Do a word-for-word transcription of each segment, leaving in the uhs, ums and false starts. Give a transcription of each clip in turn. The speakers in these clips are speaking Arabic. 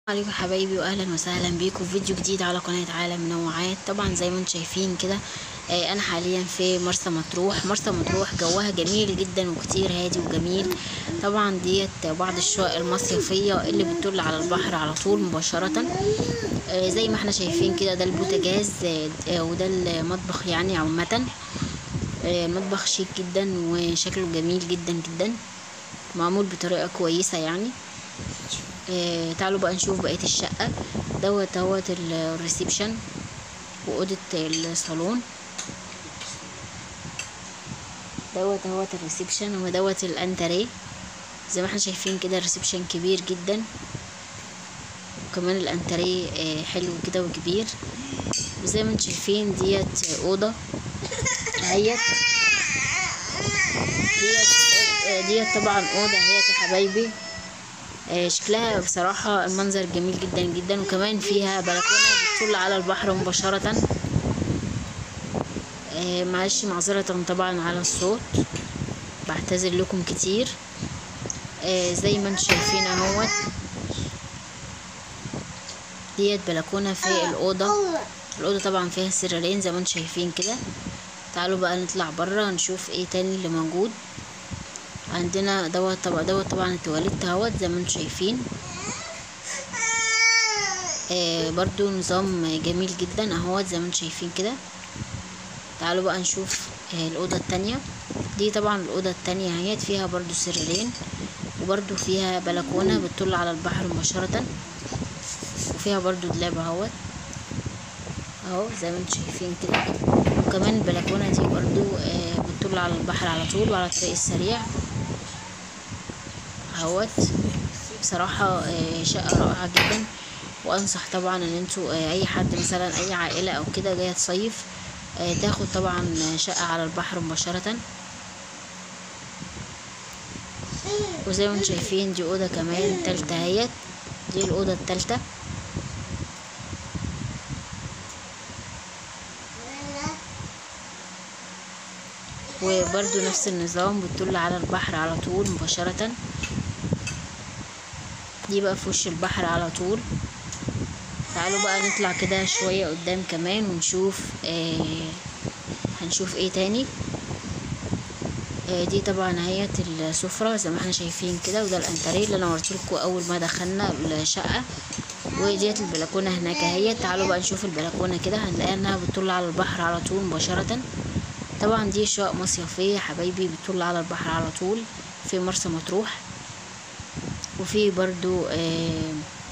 عليكم حبايبي واهلا وسهلا بيكم في فيديو جديد على قناه عالم منوعات. طبعا زي ما انتم شايفين كده آه انا حاليا في مرسى مطروح. مرسى مطروح جوها جميل جدا وكتير هادي وجميل. طبعا ديت بعض الشقق المصيفيه اللي بتطل على البحر على طول مباشره. آه زي ما احنا شايفين كده ده البوتاجاز آه وده المطبخ يعني عامه. آه المطبخ شيك جدا وشكله جميل جدا جدا، معمول بطريقه كويسه يعني. آه تعالوا بقى نشوف بقية الشقة. دوت اهوت الريسبشن وأوضة الصالون. دوت اهوت الريسبشن ودوت الانتريه. زي ما احنا شايفين كده الريسبشن كبير جدا، وكمان الانتريه آه حلو كده وكبير. وزي ما انتم شايفين ديت أوضة اهيت. ديت آه ديت طبعا أوضة اهيت يا حبايبي. آه شكلها بصراحة المنظر جميل جدا جدا، وكمان فيها بلكونة بتطل على البحر مباشرة. آه معلش معذرة طبعا على الصوت، بعتذر لكم كتير. آه زي ما انتم شايفين اهوت ديت بلكونة في الأوضة. الأوضة طبعا فيها سريرين زي ما انتم شايفين كده. تعالوا بقى نطلع برا نشوف ايه تاني اللي موجود عندنا. دوت طبعا دوت طبعا التواليت اهوت زي ما انتم شايفين. آه برضو نظام جميل جدا اهوت زي ما انتم شايفين كده. تعالوا بقى نشوف آه الأوضة التانية. دي طبعا الأوضة التانية اهيت فيها برضو سريرين، وبرضو فيها بلكونة بتطل على البحر مباشرة، وفيها برضو دولاب اهوت اهو زي ما انتم شايفين كده. وكمان البلكونة دي برضو آه بتطل على البحر على طول وعلى الطريق السريع اهوت. بصراحة آه شقة رائعة جدا، وانصح طبعا ان انتوا آه اي حد مثلا اي عائلة او كده جاية تصيف آه تاخد طبعا شقة على البحر مباشرة. وزي ما انتم شايفين دي اوضة كمان تالتة اهيت. دي الاوضة التالتة. وبرضو نفس النظام بتطل على البحر على طول مباشرة. دي بقى في وش البحر على طول. تعالوا بقى نطلع كده شوية قدام كمان ونشوف آه هنشوف ايه تاني. آه دي طبعا اهيت السفرة زي ما احنا شايفين كده، وده الانتريه اللي انا وريتلكوا اول ما دخلنا الشقة. وديت البلكونة هناك اهيت. تعالوا بقى نشوف البلكونة كده، هنلاقي انها بتطل على البحر على طول مباشرة. طبعا دي شقق مصيفية حبايبي بتطل على البحر على طول في مرسى مطروح. وفي برضو آه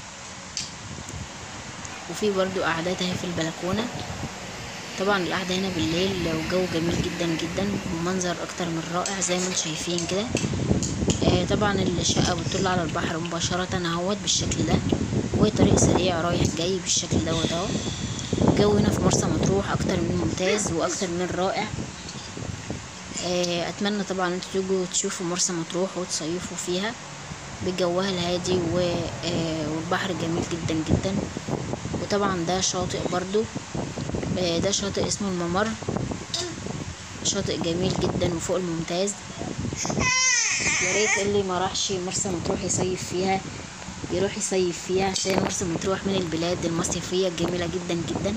وفي برضو قعدات اهي في البلكونة. طبعا القعدة هنا بالليل وجو جميل جدا جدا ومنظر اكتر من رائع زي ما انتم شايفين كده. آه طبعا الشقة بتطل على البحر مباشرة اهوت بالشكل ده، وطريق سريع رايح جاي بالشكل دوت اهو. الجو هنا في مرسى مطروح اكتر من ممتاز واكتر من رائع. آه اتمنى طبعا انتوا تيجوا تشوفوا مرسى مطروح وتصيفوا فيها بجوها الهادي والبحر جميل جدا جدا. وطبعا ده شاطئ برضو، ده شاطئ اسمه الممر. شاطئ جميل جدا وفوق الممتاز. يا ريت اللي ما راحش مرسى مطروح يصيف فيها يروح يصيف فيها، عشان مرسى مطروح من البلاد المصيفيه الجميله جدا جدا.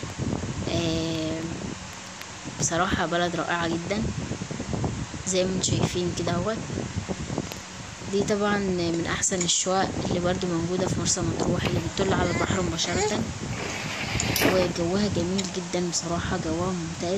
بصراحه بلد رائعه جدا زي ما انتم شايفين كده اهوت. دي طبعا من احسن الشقق اللي برضو موجوده في مرسى مطروح اللي بتطل على البحر مباشره، وجوها جميل جدا بصراحه، جوها ممتاز.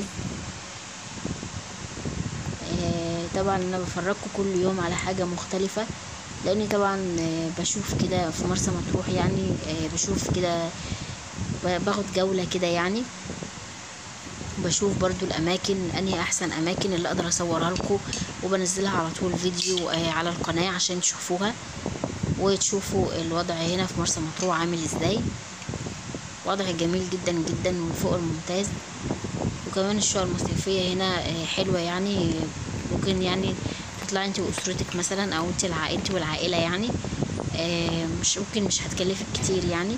آه طبعا انا بفرجكم كل يوم على حاجه مختلفه، لاني طبعا آه بشوف كده في مرسى مطروح يعني آه بشوف كده باخد جوله كده يعني، بشوف برضو الاماكن انهي احسن اماكن اللي اقدر اصورها لكم وبنزلها على طول فيديو آه على القناه عشان تشوفوها وتشوفوا الوضع هنا في مرسى مطروح عامل ازاي. وضع جميل جدا جدا وفوق الممتاز. وكمان الشقق المصيفيه هنا آه حلوه يعني، ممكن يعني تطلعي انت واسرتك مثلا او انت العائلة والعائله يعني آه مش ممكن مش هتكلفك كتير يعني.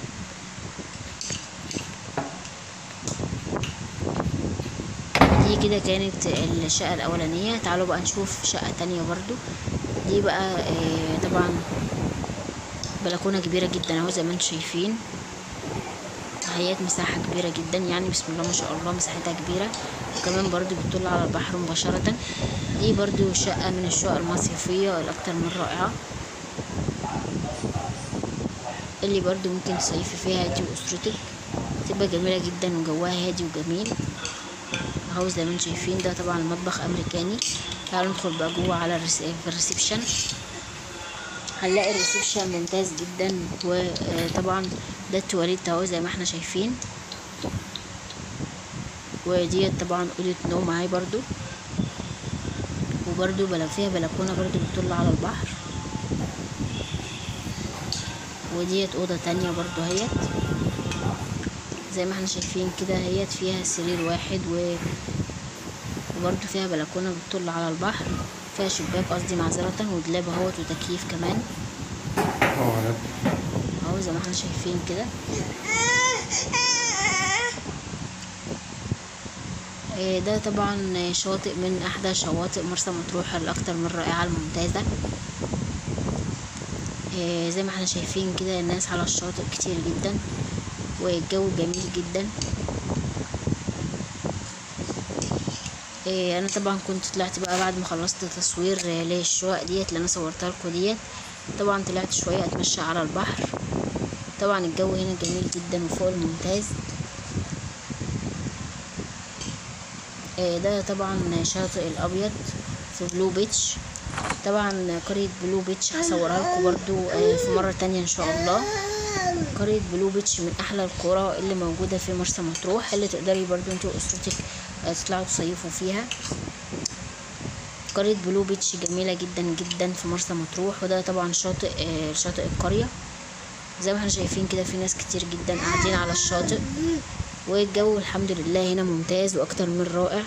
دي كده كانت الشقة الأولانية. تعالوا بقى نشوف شقة تانية برضو. دي بقى آه طبعا بلكونه كبيره جدا اهو زي ما انتم شايفين، هيات مساحه كبيره جدا يعني، بسم الله ما شاء الله مساحتها كبيره، وكمان برضو بتطل على البحر مباشره. دي برضو شقه من الشقق المصيفيه الاكتر من رائعه، اللي برضو ممكن تصيفي فيها انتي واسرتك، تبقى جميله جدا وجواها هادي وجميل اهو زي ما انتم شايفين. ده طبعا المطبخ امريكاني. تعالوا ندخل بقى جوه على الرس- في الريسبشن. هنلاقي الريسبشن ممتاز جدا، وطبعا ده التواليت اهو زي ما احنا شايفين، وديت طبعا اوضه نوم اهي برضو، وبرضو بلا فيها بلكونه برضو بتطل على البحر. وديت اوضه تانية برضو هيت زي ما احنا شايفين كده، هيت فيها سرير واحد و... وبرضو فيها بلكونه بتطل على البحر، فيها شباك قصدي معذره، ودولاب اهوت وتكييف كمان اهو زي ما احنا شايفين كده. ده طبعا شاطئ من احدى شواطئ مرسى مطروح الاكثر من رائعه الممتازه. زي ما احنا شايفين كده الناس على الشاطئ كتير جدا، والجو جميل جدا. انا طبعا كنت طلعت بقى بعد ما خلصت تصوير للشقق ديت اللي انا صورتها لكم ديت، طبعا طلعت شويه اتمشى على البحر. طبعا الجو هنا جميل جدا وفوق الممتاز. ده طبعا شاطئ الابيض في بلو بيتش. طبعا قرية بلو بيتش هصورها لكم برضو في مرة تانية ان شاء الله. قرية بلو بيتش من احلى القرى اللي موجودة في مرسى مطروح، اللي تقدري برضو انت واسرتك تطلعوا تصيفوا فيها. قرية بلو بيتش جميلة جدا جدا في مرسى مطروح. وده طبعا شاطئ شاطئ القرية زي ما احنا شايفين كده، في ناس كتير جدا قاعدين على الشاطئ، والجو الحمد لله هنا ممتاز واكتر من رائع.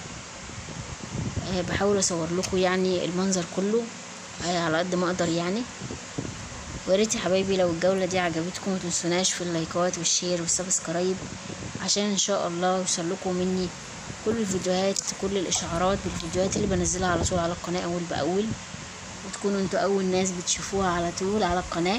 بحاول اصور لكم يعني المنظر كله على قد ما اقدر يعني. وياريت يا حبايبي لو الجولة دي عجبتكم متنسوناش في اللايكات والشير والسبسكرايب، عشان ان شاء الله يوصل لكم مني كل الفيديوهات، كل الاشعارات بالفيديوهات اللي بنزلها على طول على القناة اول باول، وتكونوا انتوا اول ناس بتشوفوها على طول على القناة.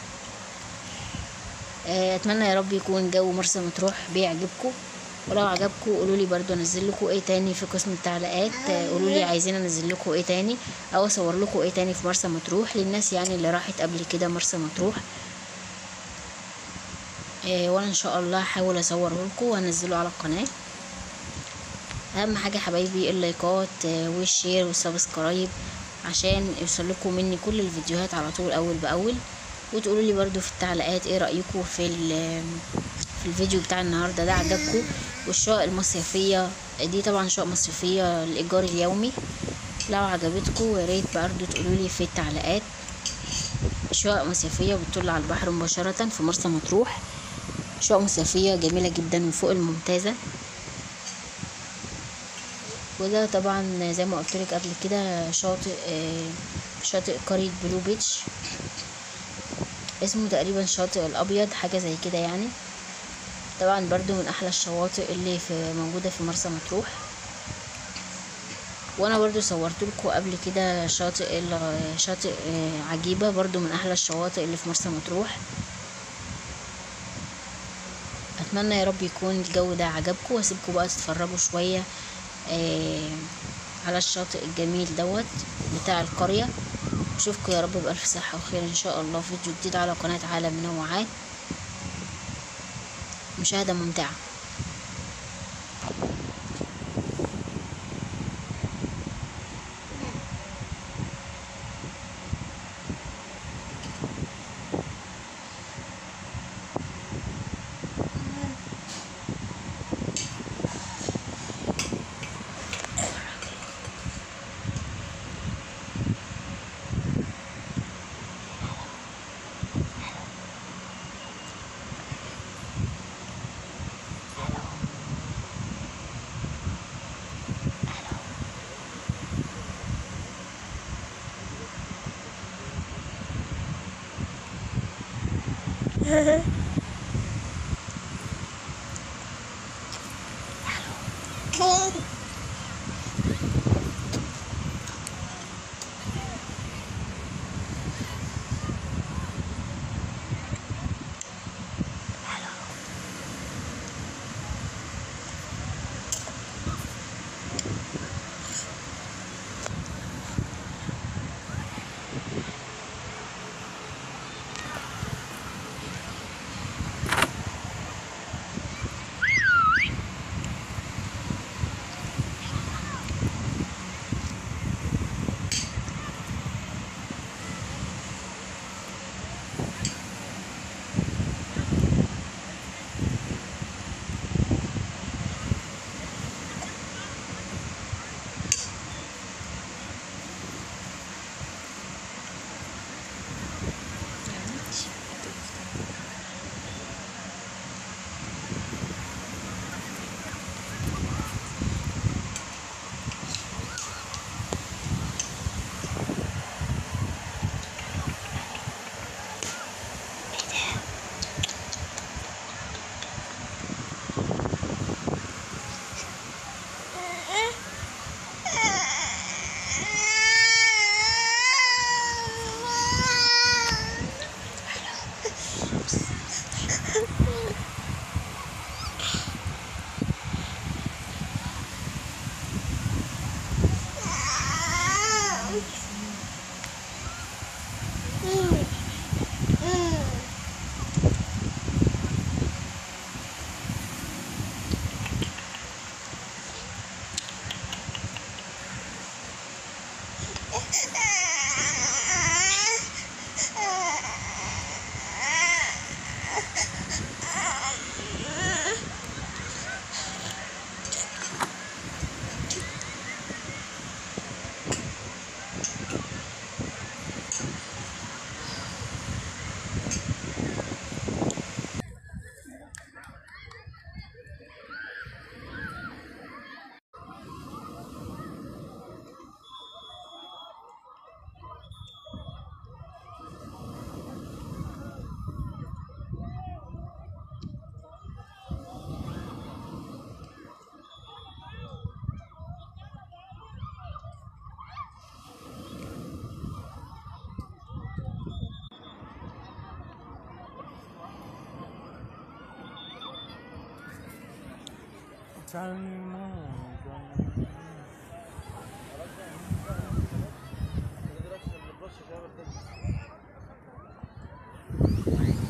اتمنى يا رب يكون جو مرسى مطروح بيعجبكم، ولو عجبكم قولوا لي برضو انزل لكم ايه تاني في قسم التعليقات. قولوا لي عايزين انزل لكم ايه تاني او اصور لكم ايه تاني في مرسى مطروح للناس يعني اللي راحت قبل كده مرسى مطروح. إيه وانا ان شاء الله هحاول اصوره لكم وانزله على القناه. اهم حاجه حبايبي اللايكات والشير والسبسكرايب عشان يوصل لكم مني كل الفيديوهات على طول اول باول. وتقولوا لي برضو في التعليقات ايه رايكم في في الفيديو بتاع النهارده ده، عجبكم؟ والشقق المصيفيه دي طبعا شقق مصيفيه الايجار اليومي، لو عجبتكم يا ريت برضو تقولوا لي في التعليقات. شقق مصيفيه بتطل على البحر مباشره في مرسى مطروح، شقق مصيفيه جميله جدا وفوق الممتازه. وده طبعا زي ما قلت لك قبل كده شاطئ شاطئ قرية بلو بيتش، اسمه تقريبا شاطئ الابيض حاجه زي كده يعني. طبعا برضو من احلى الشواطئ اللي في موجوده في مرسى مطروح. وانا برضو صورت لكم قبل كده شاطئ شاطئ عجيبه برضو من احلى الشواطئ اللي في مرسى مطروح. اتمنى يا رب يكون الجو ده عجبكم، واسيبكم بقى تتفرجوا شويه على الشاطئ الجميل دوت بتاع القريه. اشوفكم يا رب بألف صحة وخير ان شاء الله في فيديو جديد على قناة عالم منوعات. مشاهدة ممتعة. Johnny